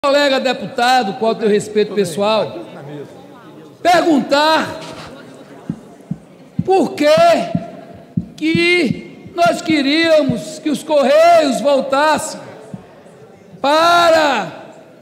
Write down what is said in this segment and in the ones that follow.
Colega deputado, qual o teu respeito pessoal, perguntar por que nós queríamos que os Correios voltassem para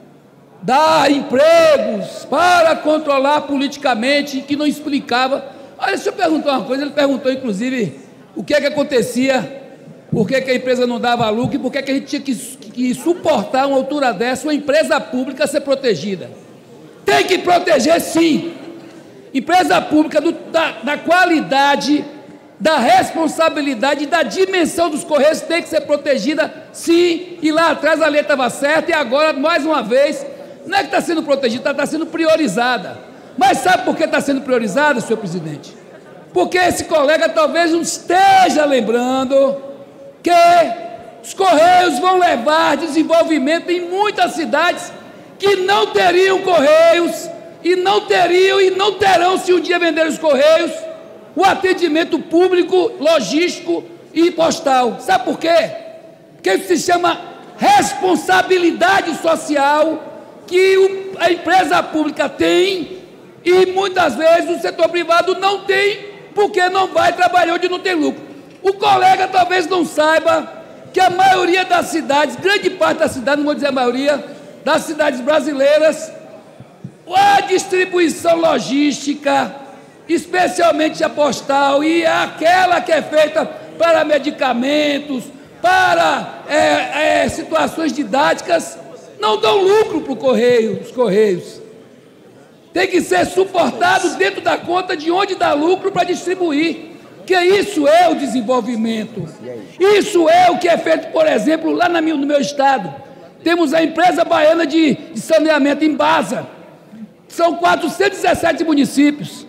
dar empregos, para controlar politicamente, que não explicava. Olha, deixa eu perguntar uma coisa, ele perguntou inclusive o que é que acontecia, por que a empresa não dava lucro e por que a gente tinha que suportar uma altura dessa, uma empresa pública ser protegida. Tem que proteger sim. Empresa pública da qualidade, da responsabilidade, da dimensão dos Correios tem que ser protegida sim, e lá atrás a lei estava certa e agora, mais uma vez, não é que está sendo protegida, está sendo priorizada. Mas sabe por que está sendo priorizada, senhor presidente? Porque esse colega talvez não esteja lembrando que os Correios vão levar desenvolvimento em muitas cidades que não teriam Correios e não teriam e não terão, se um dia venderem os Correios, o atendimento público, logístico e postal. Sabe por quê? Porque isso se chama responsabilidade social que a empresa pública tem e muitas vezes o setor privado não tem, porque não vai trabalhar onde não tem lucro. O colega talvez não saiba que a maioria das cidades, grande parte das cidades, não vou dizer a maioria, das cidades brasileiras, a distribuição logística, especialmente a postal, e aquela que é feita para medicamentos, para situações didáticas, não dão lucro para os Correios. Tem que ser suportado dentro da conta de onde dá lucro para distribuir. Que isso é o desenvolvimento. Isso é o que é feito, por exemplo, lá no meu estado. Temos a empresa baiana de saneamento, Embasa. São 417 municípios.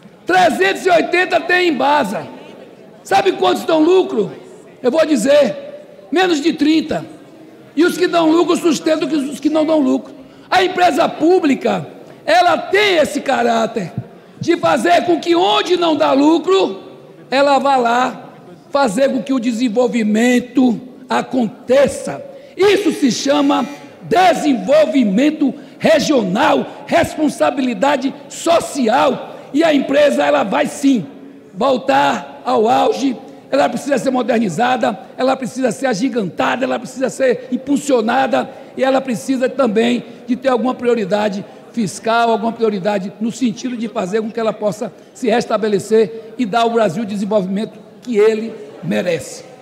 380 tem Embasa. Sabe quantos dão lucro? Eu vou dizer, menos de 30. E os que dão lucro sustentam os que não dão lucro. A empresa pública, ela tem esse caráter de fazer com que onde não dá lucro, ela vai lá fazer com que o desenvolvimento aconteça. Isso se chama desenvolvimento regional, responsabilidade social. E a empresa, ela vai sim voltar ao auge, ela precisa ser modernizada, ela precisa ser agigantada, ela precisa ser impulsionada e ela precisa também de ter alguma prioridade fiscal, alguma prioridade no sentido de fazer com que ela possa se restabelecer e dar ao Brasil o desenvolvimento que ele merece.